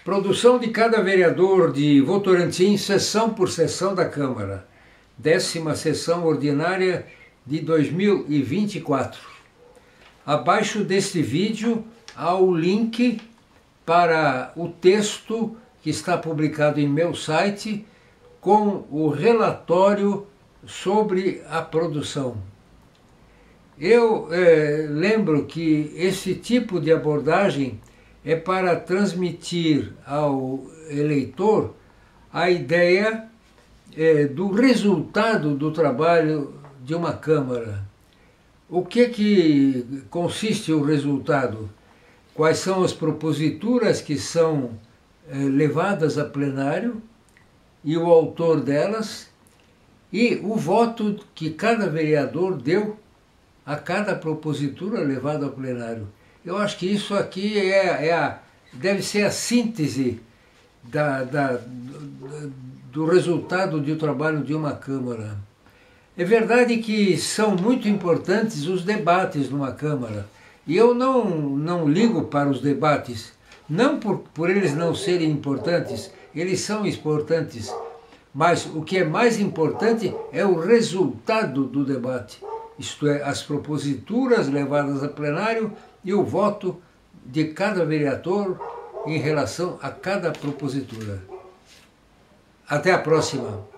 Produção de cada vereador de Votorantim, sessão por sessão da Câmara. 10ª sessão ordinária de 2024. Abaixo deste vídeo há o link para o texto que está publicado em meu site com o relatório sobre a produção. Eu lembro que esse tipo de abordagem é para transmitir ao eleitor a ideia do resultado do trabalho de uma Câmara. O que consiste o resultado? Quais são as proposituras que são levadas a plenário e o autor delas, e o voto que cada vereador deu a cada propositura levada ao plenário. Eu acho que isso aqui deve ser a síntese do resultado do trabalho de uma Câmara. É verdade que são muito importantes os debates numa Câmara, e eu não ligo para os debates, não por eles não serem importantes, eles são importantes, mas o que é mais importante é o resultado do debate, isto é, as proposituras levadas a plenário e o voto de cada vereador em relação a cada propositura. Até a próxima!